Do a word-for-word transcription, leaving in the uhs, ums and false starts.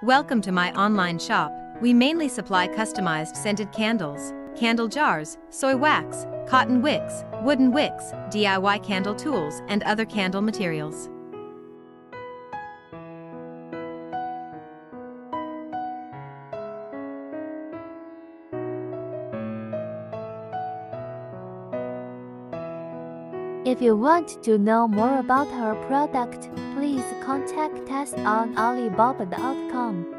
Welcome to my online shop. We mainly supply customized scented candles, candle jars, soy wax, cotton wicks, wooden wicks, D I Y candle tools, and other candle materials. If you want to know more about our product, please contact us on Alibaba dot com.